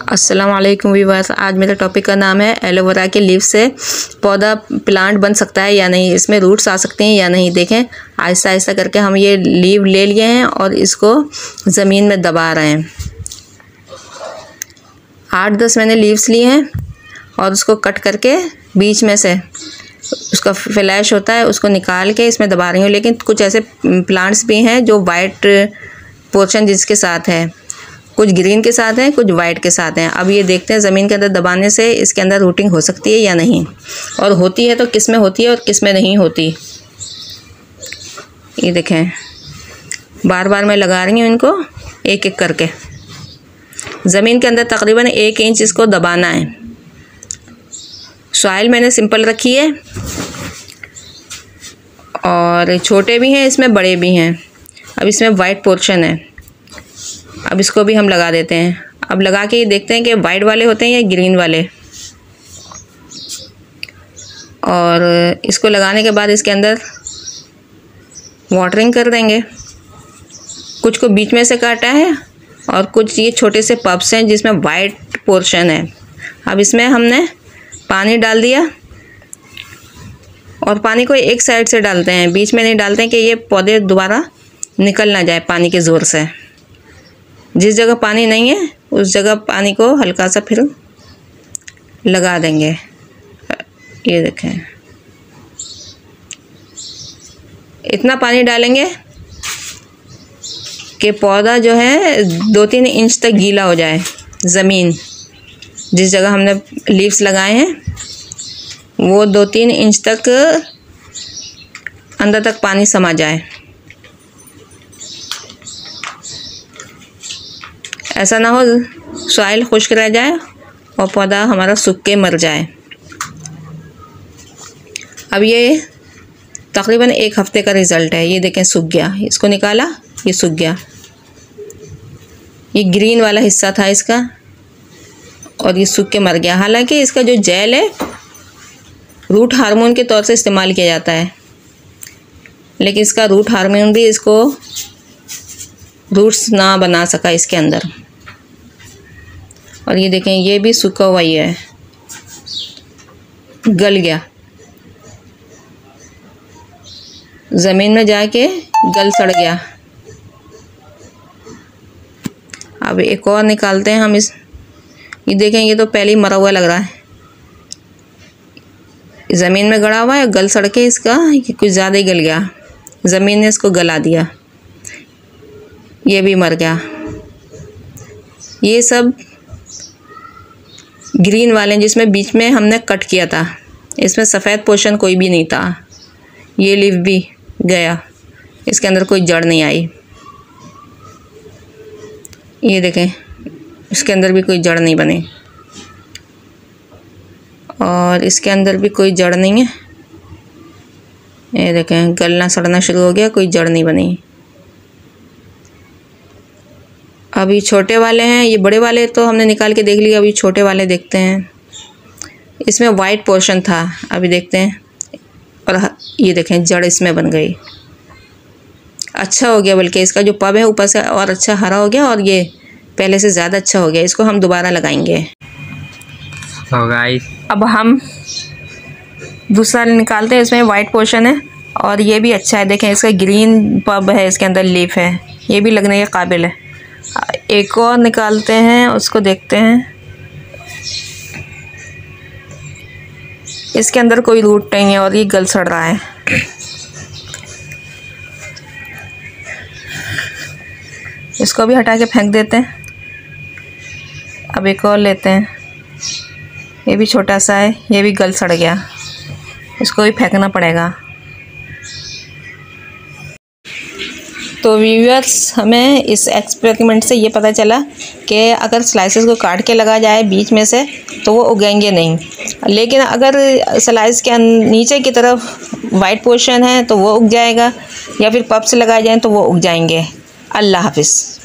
अस्सलाम वालेकुम व्यूअर्स। आज मेरे टॉपिक का नाम है एलोवेरा के लीफ से पौधा प्लांट बन सकता है या नहीं, इसमें रूट्स आ सकते हैं या नहीं। देखें, आहिस्ता आहिस्ता करके हम ये लीफ ले लिए हैं और इसको ज़मीन में दबा रहे हैं। 8-10 मैंने लीव्स लिए हैं और उसको कट करके बीच में से उसका फ्लैश होता है उसको निकाल के इसमें दबा रही हूँ। लेकिन कुछ ऐसे प्लांट्स भी हैं जो वाइट पोर्शन जिसके साथ है, कुछ ग्रीन के साथ हैं, कुछ वाइट के साथ हैं। अब ये देखते हैं ज़मीन के अंदर दबाने से इसके अंदर रूटिंग हो सकती है या नहीं, और होती है तो किस में होती है और किस में नहीं होती। ये देखें, बार बार मैं लगा रही हूँ इनको एक एक करके। ज़मीन के अंदर तकरीबन 1 इंच इसको दबाना है। सॉइल मैंने सिंपल रखी है और छोटे भी हैं इसमें, बड़े भी हैं। अब इसमें वाइट पोर्शन है, अब इसको भी हम लगा देते हैं। अब लगा के देखते हैं कि वाइट वाले होते हैं या ग्रीन वाले। और इसको लगाने के बाद इसके अंदर वाटरिंग कर देंगे। कुछ को बीच में से काटा है और कुछ ये छोटे से पब्स हैं जिसमें वाइट पोर्शन है। अब इसमें हमने पानी डाल दिया और पानी को एक साइड से डालते हैं, बीच में नहीं डालते हैं कि ये पौधे दोबारा निकल ना जाए पानी के ज़ोर से। जिस जगह पानी नहीं है उस जगह पानी को हल्का सा फिर लगा देंगे। ये देखें, इतना पानी डालेंगे कि पौधा जो है 2-3 इंच तक गीला हो जाए। ज़मीन जिस जगह हमने लीव्स लगाए हैं वो 2-3 इंच तक अंदर तक पानी समा जाए। ऐसा ना हो सॉइल खुश्क रह जाए और पौधा हमारा सूख के मर जाए। अब ये तकरीबन 1 हफ्ते का रिज़ल्ट है। ये देखें, सूख गया, इसको निकाला, ये सूख गया। ये ग्रीन वाला हिस्सा था इसका और ये सूख के मर गया। हालांकि इसका जो जेल है रूट हार्मोन के तौर से इस्तेमाल किया जाता है, लेकिन इसका रूट हार्मोन भी इसको रूट्स ना बना सका इसके अंदर। और ये देखें, ये भी सूखा हुआ ही है, गल गया, ज़मीन में जाके गल सड़ गया। अब एक और निकालते हैं हम इस। ये देखें, ये तो पहले ही मरा हुआ लग रहा है, ज़मीन में गड़ा हुआ है, गल सड़ के इसका कुछ ज़्यादा ही गल गया, ज़मीन ने इसको गला दिया, ये भी मर गया। ये सब ग्रीन वाले जिसमें बीच में हमने कट किया था, इसमें सफ़ेद पोर्शन कोई भी नहीं था। ये लीफ भी गया, इसके अंदर कोई जड़ नहीं आई। ये देखें, इसके अंदर भी कोई जड़ नहीं बनी और इसके अंदर भी कोई जड़ नहीं है। ये देखें, गलना सड़ना शुरू हो गया, कोई जड़ नहीं बनी। अभी छोटे वाले हैं, ये बड़े वाले तो हमने निकाल के देख लिया, अभी छोटे वाले देखते हैं। इसमें वाइट पोर्शन था, अभी देखते हैं। और ये देखें, जड़ इसमें बन गई। अच्छा हो गया, बल्कि इसका जो पब है ऊपर से और अच्छा हरा हो गया और ये पहले से ज़्यादा अच्छा हो गया। इसको हम दोबारा लगाएंगे। अब हम दूसरा निकालते हैं, इसमें वाइट पोर्शन है और ये भी अच्छा है। देखें, इसका ग्रीन पब है, इसके अंदर लीफ है, ये भी लगने के काबिल है। एक और निकालते हैं, उसको देखते हैं। इसके अंदर कोई रूट नहीं है और ये गल सड़ रहा है। इसको भी हटा के फेंक देते हैं। अब एक और लेते हैं, ये भी छोटा सा है, ये भी गल सड़ गया, इसको भी फेंकना पड़ेगा। तो व्यूअर्स, हमें इस एक्सपेरिमेंट से ये पता चला कि अगर स्लाइसेस को काट के लगा जाए बीच में से तो वो उगेंगे नहीं, लेकिन अगर स्लाइस के नीचे की तरफ वाइट पोर्शन है तो वो उग जाएगा, या फिर पब से लगाए जाएँ तो वो उग जाएंगे। अल्लाह हाफिज़।